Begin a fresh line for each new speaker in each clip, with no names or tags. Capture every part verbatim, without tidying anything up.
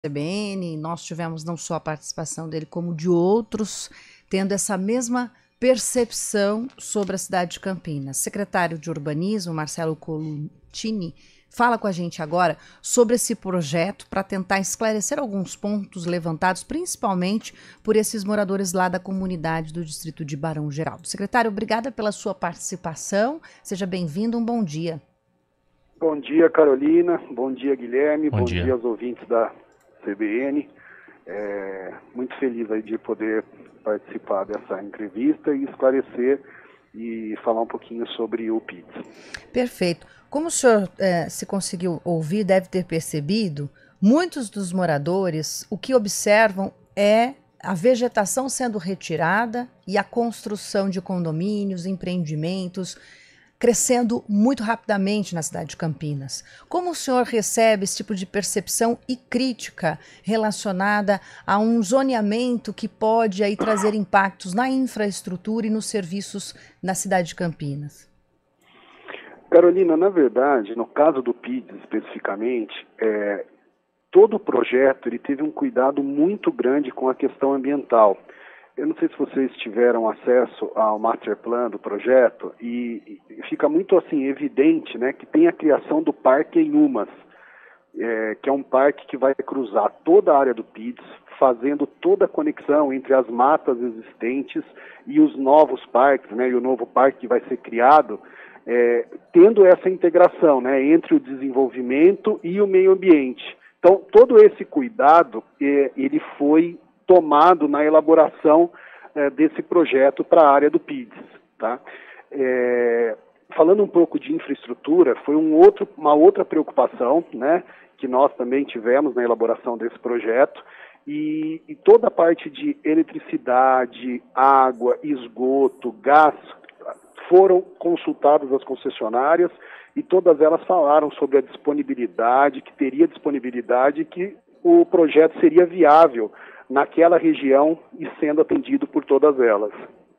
C B N, nós tivemos não só a participação dele, como de outros, tendo essa mesma percepção sobre a cidade de Campinas. Secretário de Urbanismo, Marcelo Colucini, fala com a gente agora sobre esse projeto para tentar esclarecer alguns pontos levantados, principalmente por esses moradores lá da comunidade do distrito de Barão Geraldo. Secretário, obrigada pela sua participação. Seja bem-vindo, um bom dia.
Bom dia, Carolina. Bom dia, Guilherme.
Bom,
bom
dia.
dia aos ouvintes da C B N. É, muito feliz aí de poder participar dessa entrevista e esclarecer e falar um pouquinho sobre o P I D S.
Perfeito. Como o senhor é, se conseguiu ouvir, deve ter percebido, muitos dos moradores, o que observam é a vegetação sendo retirada e a construção de condomínios, empreendimentos, crescendo muito rapidamente na cidade de Campinas. Como o senhor recebe esse tipo de percepção e crítica relacionada a um zoneamento que pode aí trazer impactos na infraestrutura e nos serviços na cidade de Campinas?
Carolina, na verdade, no caso do P I D S especificamente, é, todo o projeto ele teve um cuidado muito grande com a questão ambiental. Eu não sei se vocês tiveram acesso ao master plan do projeto e, e fica muito assim evidente, né, que tem a criação do Parque Inhumas, é, que é um parque que vai cruzar toda a área do P I D S, fazendo toda a conexão entre as matas existentes e os novos parques, né, e o novo parque que vai ser criado, é, tendo essa integração, né, entre o desenvolvimento e o meio ambiente. Então, todo esse cuidado, é, ele foi tomado na elaboração eh, desse projeto para a área do P I D S. Tá? É, falando um pouco de infraestrutura, foi um outro, uma outra preocupação, né, que nós também tivemos na elaboração desse projeto, e, e toda a parte de eletricidade, água, esgoto, gás, foram consultadas as concessionárias e todas elas falaram sobre a disponibilidade, que teria disponibilidade, que o projeto seria viável naquela região e sendo atendido por todas elas.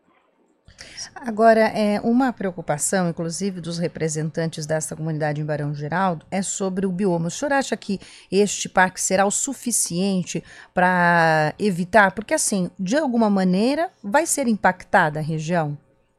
Agora, é, uma preocupação, inclusive, dos representantes dessa comunidade em Barão Geraldo é sobre o bioma. O senhor acha que este parque será o suficiente para evitar? Porque, assim, de alguma maneira, vai ser impactada a região?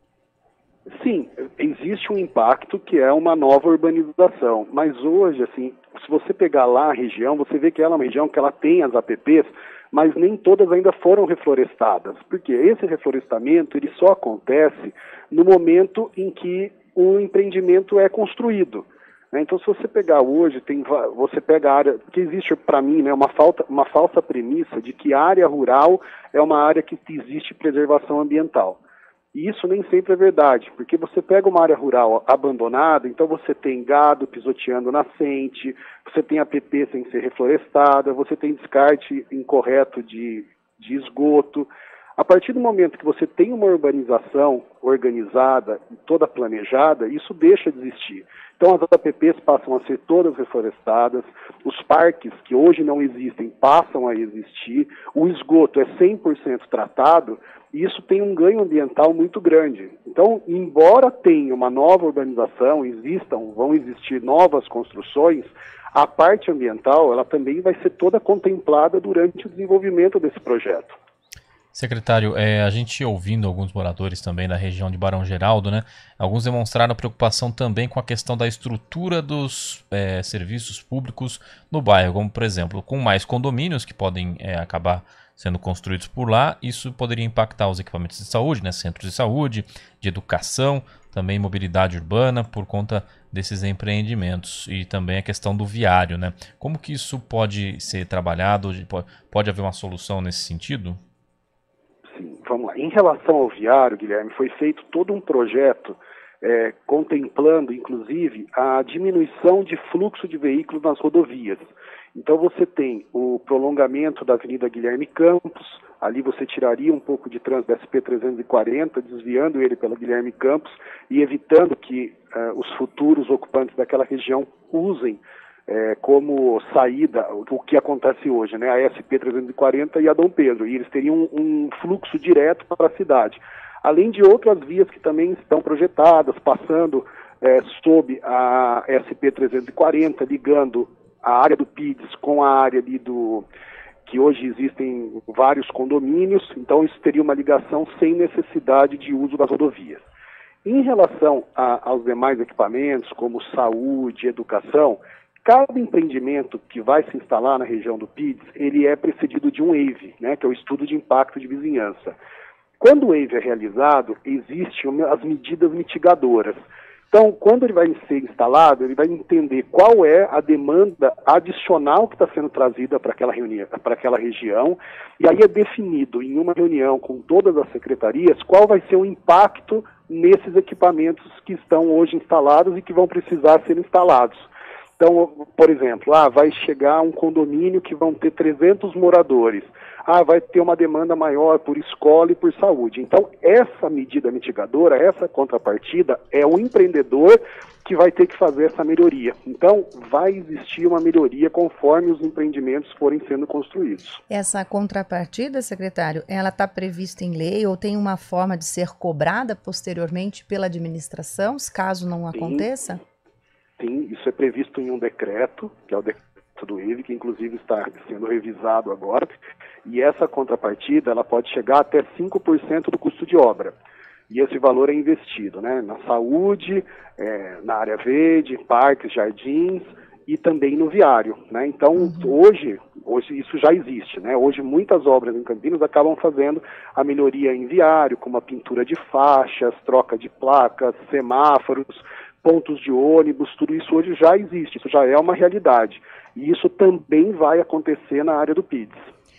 Sim, existe um impacto que é uma nova urbanização, mas hoje, assim, se você pegar lá a região, você vê que ela é uma região que ela tem as A P Ps, mas nem todas ainda foram reflorestadas, porque esse reflorestamento ele só acontece no momento em que o empreendimento é construído. Né? Então, se você pegar hoje, tem, você pega a área, que existe para mim, né, uma, falta, uma falsa premissa de que a área rural é uma área que existe preservação ambiental. E isso nem sempre é verdade, porque você pega uma área rural abandonada, então você tem gado pisoteando nascente, você tem A P P sem ser reflorestada, você tem descarte incorreto de, de esgoto. A partir do momento que você tem uma urbanização organizada e toda planejada, isso deixa de existir. Então as A P Ps passam a ser todas reflorestadas, os parques que hoje não existem passam a existir, o esgoto é cem por cento tratado, e isso tem um ganho ambiental muito grande. Então, embora tenha uma nova urbanização, existam, vão existir novas construções, a parte ambiental ela também vai ser toda contemplada durante o desenvolvimento desse projeto.
Secretário, é, a gente ouvindo alguns moradores também da região de Barão Geraldo, né? Alguns demonstraram preocupação também com a questão da estrutura dos é, serviços públicos no bairro, como por exemplo, com mais condomínios que podem é, acabar sendo construídos por lá, isso poderia impactar os equipamentos de saúde, né? Centros de saúde, de educação, também mobilidade urbana por conta desses empreendimentos e também a questão do viário, né? Como que isso pode ser trabalhado? Pode, pode haver uma solução nesse sentido?
Sim, vamos lá. Em relação ao viário, Guilherme, foi feito todo um projeto é, contemplando, inclusive, a diminuição de fluxo de veículos nas rodovias. Então você tem o prolongamento da Avenida Guilherme Campos, ali você tiraria um pouco de trânsito da S P trezentos e quarenta, desviando ele pela Guilherme Campos e evitando que uh, os futuros ocupantes daquela região usem É, como saída, o que acontece hoje, né, a S P trezentos e quarenta e a Dom Pedro, e eles teriam um, um fluxo direto para a cidade, além de outras vias que também estão projetadas, passando é, sob a S P trezentos e quarenta, ligando a área do PIDS com a área ali do... que hoje existem vários condomínios, então isso teria uma ligação sem necessidade de uso das rodovias. Em relação a, aos demais equipamentos, como saúde, educação, cada empreendimento que vai se instalar na região do PIDS, ele é precedido de um E I V, né, que é o Estudo de Impacto de Vizinhança. Quando o E I V é realizado, existem as medidas mitigadoras. Então, quando ele vai ser instalado, ele vai entender qual é a demanda adicional que está sendo trazida para aquela reunião, para aquela região, e aí é definido em uma reunião com todas as secretarias qual vai ser o impacto nesses equipamentos que estão hoje instalados e que vão precisar ser instalados. Então, por exemplo, ah, vai chegar um condomínio que vão ter trezentos moradores. Ah, vai ter uma demanda maior por escola e por saúde. Então, essa medida mitigadora, essa contrapartida, é o empreendedor que vai ter que fazer essa melhoria. Então, vai existir uma melhoria conforme os empreendimentos forem sendo construídos.
Essa contrapartida, secretário, ela está prevista em lei ou tem uma forma de ser cobrada posteriormente pela administração, caso não
Sim.
aconteça?
Sim, isso é previsto em um decreto, que é o decreto do I V, que inclusive está sendo revisado agora, e essa contrapartida ela pode chegar até cinco por cento do custo de obra. E esse valor é investido, né, na saúde, é, na área verde, parques, jardins e também no viário, né? Então, uhum. hoje, hoje isso já existe, né? Hoje muitas obras em Campinas acabam fazendo a melhoria em viário, como a pintura de faixas, troca de placas, semáforos, pontos de ônibus, tudo isso hoje já existe, isso já é uma realidade. E isso também vai acontecer na área do PIDS.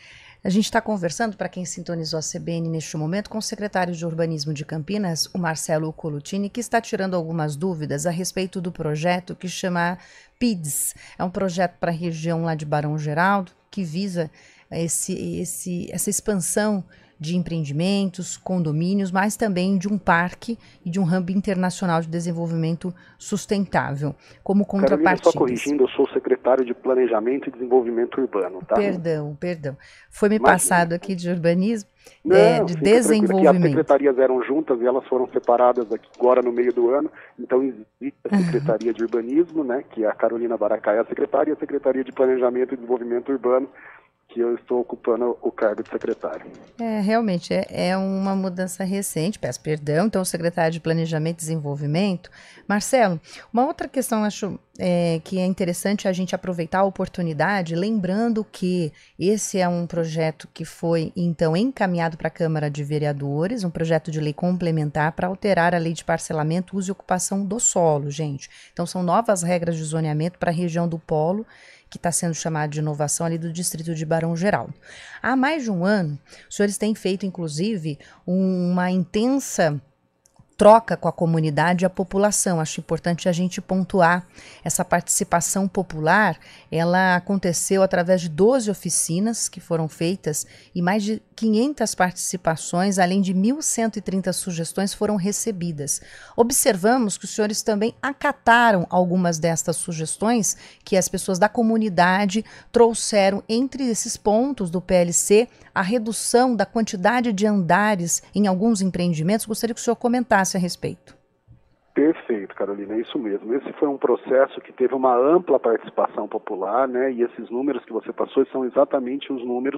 A gente está conversando, para quem sintonizou a C B N neste momento, com o secretário de Urbanismo de Campinas, o Marcelo Colutini, que está tirando algumas dúvidas a respeito do projeto que chama PIDS. É um projeto para a região lá de Barão Geraldo, que visa esse, esse, essa expansão de empreendimentos, condomínios, mas também de um parque e de um hub internacional de desenvolvimento sustentável, como contrapartida.
Carolina, só corrigindo, eu sou secretário de Planejamento e Desenvolvimento Urbano, tá?
Perdão, perdão. Foi me
Imagina.
passado aqui de urbanismo,
Não,
é, de desenvolvimento.
Aqui as secretarias eram juntas e elas foram separadas aqui agora no meio do ano, então existe a Secretaria de Urbanismo, né, que é a Carolina Baracaia, a secretária, e a Secretaria de Planejamento e Desenvolvimento Urbano, que eu estou ocupando o cargo de secretário.
É, realmente, é, é uma mudança recente, peço perdão, então o secretário de Planejamento e Desenvolvimento. Marcelo, uma outra questão, acho é, que é interessante a gente aproveitar a oportunidade, lembrando que esse é um projeto que foi, então, encaminhado para a Câmara de Vereadores, um projeto de lei complementar para alterar a lei de parcelamento, uso e ocupação do solo, gente. Então, são novas regras de zoneamento para a região do Polo, que está sendo chamado de inovação ali do distrito de Barão Geraldo. Há mais de um ano, os senhores têm feito, inclusive, um, uma intensa troca com a comunidade e a população. Acho importante a gente pontuar essa participação popular. Ela aconteceu através de doze oficinas que foram feitas e mais de quinhentas participações, além de mil cento e trinta sugestões foram recebidas. Observamos que os senhores também acataram algumas destas sugestões que as pessoas da comunidade trouxeram. Entre esses pontos do P L C, a redução da quantidade de andares em alguns empreendimentos. Gostaria que o senhor comentasse a respeito.
Perfeito, Carolina, é isso mesmo. Esse foi um processo que teve uma ampla participação popular, né? E esses números que você passou são exatamente os números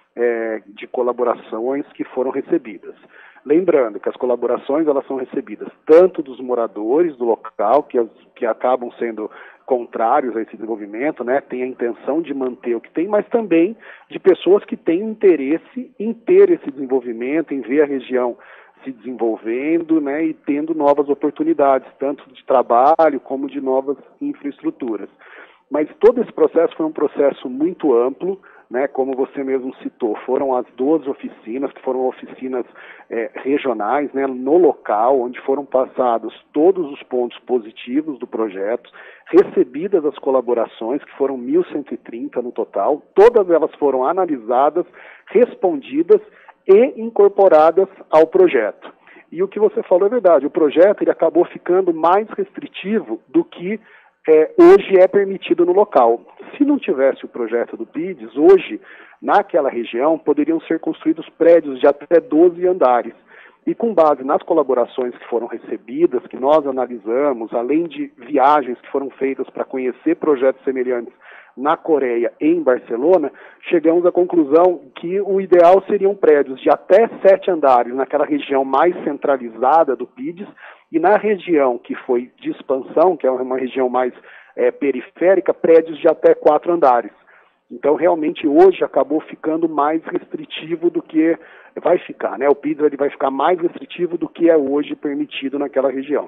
é, de colaborações que foram recebidas. Lembrando que as colaborações elas são recebidas tanto dos moradores do local, que, as, que acabam sendo contrários a esse desenvolvimento, né, tem a intenção de manter o que tem, mas também de pessoas que têm interesse em ter esse desenvolvimento, em ver a região se desenvolvendo, né, e tendo novas oportunidades, tanto de trabalho como de novas infraestruturas. Mas todo esse processo foi um processo muito amplo, né, como você mesmo citou, foram as doze oficinas, que foram oficinas é, regionais, né, no local, onde foram passados todos os pontos positivos do projeto, recebidas as colaborações, que foram mil cento e trinta no total, todas elas foram analisadas, respondidas e incorporadas ao projeto. E o que você falou é verdade, o projeto ele acabou ficando mais restritivo do que É, hoje é permitido no local. Se não tivesse o projeto do PIDS, hoje, naquela região, poderiam ser construídos prédios de até doze andares. E com base nas colaborações que foram recebidas, que nós analisamos, além de viagens que foram feitas para conhecer projetos semelhantes na Coreia e em Barcelona, chegamos à conclusão que o ideal seriam prédios de até sete andares naquela região mais centralizada do P I D S, e na região que foi de expansão, que é uma região mais é, periférica, prédios de até quatro andares. Então, realmente, hoje acabou ficando mais restritivo do que vai ficar, né? O P I D S ele vai ficar mais restritivo do que é hoje permitido naquela região.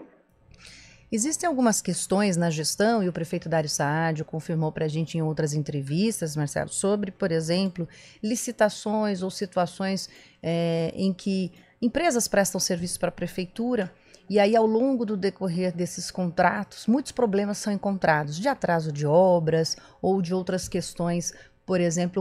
Existem algumas questões na gestão, e o prefeito Dario Saadio confirmou para a gente em outras entrevistas, Marcelo, sobre, por exemplo, licitações ou situações é, em que empresas prestam serviço para a prefeitura, e aí ao longo do decorrer desses contratos, muitos problemas são encontrados, de atraso de obras ou de outras questões, por exemplo,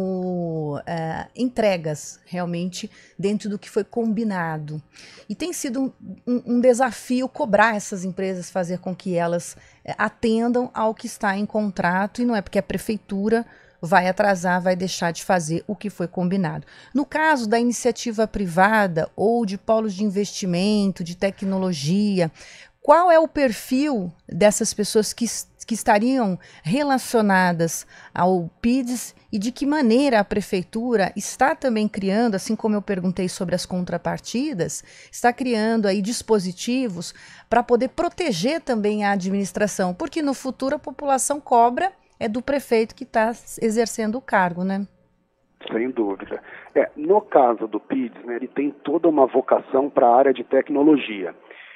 como é, entregas realmente dentro do que foi combinado. E tem sido um, um, um desafio cobrar essas empresas, fazer com que elas é, atendam ao que está em contrato, e não é porque a prefeitura vai atrasar, vai deixar de fazer o que foi combinado. No caso da iniciativa privada ou de polos de investimento, de tecnologia, qual é o perfil dessas pessoas que que estariam relacionadas ao P I D S, e de que maneira a prefeitura está também criando, assim como eu perguntei sobre as contrapartidas, está criando aí dispositivos para poder proteger também a administração, porque no futuro a população cobra é do prefeito que está exercendo o cargo, né?
Sem dúvida. É, no caso do P I D S, né, ele tem toda uma vocação para a área de tecnologia.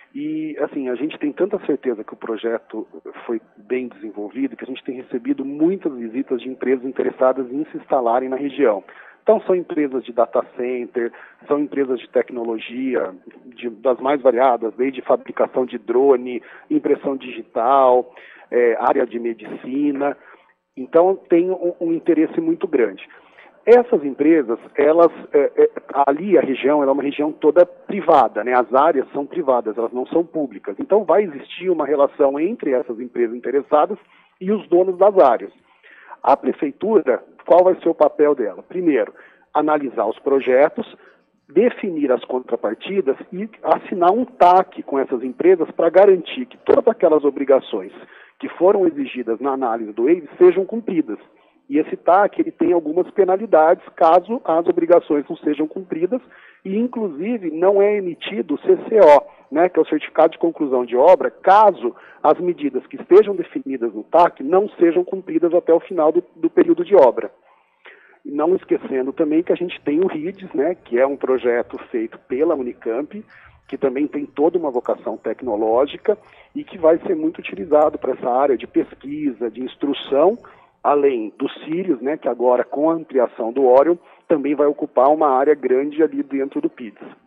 E, assim, a gente tem tanta certeza que o projeto foi bem desenvolvido que a gente tem recebido muitas visitas de empresas interessadas em se instalarem na região. Então, são empresas de data center, são empresas de tecnologia, de, das mais variadas, desde fabricação de drone, impressão digital, é, área de medicina. Então, tem um, um interesse muito grande. Essas empresas, elas, é, é, ali a região ela é uma região toda privada, né? As áreas são privadas, elas não são públicas. Então vai existir uma relação entre essas empresas interessadas e os donos das áreas. A prefeitura, qual vai ser o papel dela? Primeiro, analisar os projetos, definir as contrapartidas e assinar um T A C com essas empresas para garantir que todas aquelas obrigações que foram exigidas na análise do E I V sejam cumpridas. E esse T A C ele tem algumas penalidades caso as obrigações não sejam cumpridas, e inclusive não é emitido o C C O, né, que é o Certificado de Conclusão de Obra, caso as medidas que estejam definidas no T A C não sejam cumpridas até o final do, do período de obra. E não esquecendo também que a gente tem o R I D S, né, que é um projeto feito pela Unicamp, que também tem toda uma vocação tecnológica e que vai ser muito utilizado para essa área de pesquisa, de instrução, além dos Sirius, né, que agora com a ampliação do Orion também vai ocupar uma área grande ali dentro do P I D S.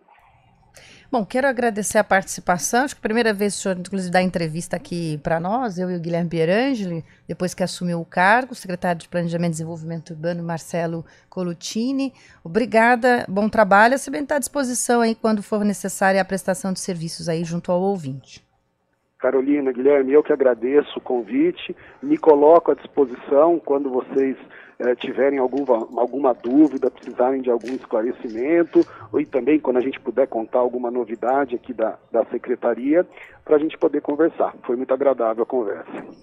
Bom, quero agradecer a participação. Acho que a primeira vez o senhor, inclusive, dá entrevista aqui para nós, eu e o Guilherme Pierangeli, depois que assumiu o cargo, o secretário de Planejamento e Desenvolvimento Urbano, Marcelo Colottini. Obrigada, bom trabalho. Você bem está à disposição aí quando for necessária a prestação de serviços aí junto ao ouvinte.
Carolina, Guilherme, eu que agradeço o convite, me coloco à disposição quando vocês eh, tiverem alguma, alguma dúvida, precisarem de algum esclarecimento, ou também quando a gente puder contar alguma novidade aqui da, da Secretaria, para a gente poder conversar. Foi muito agradável a conversa.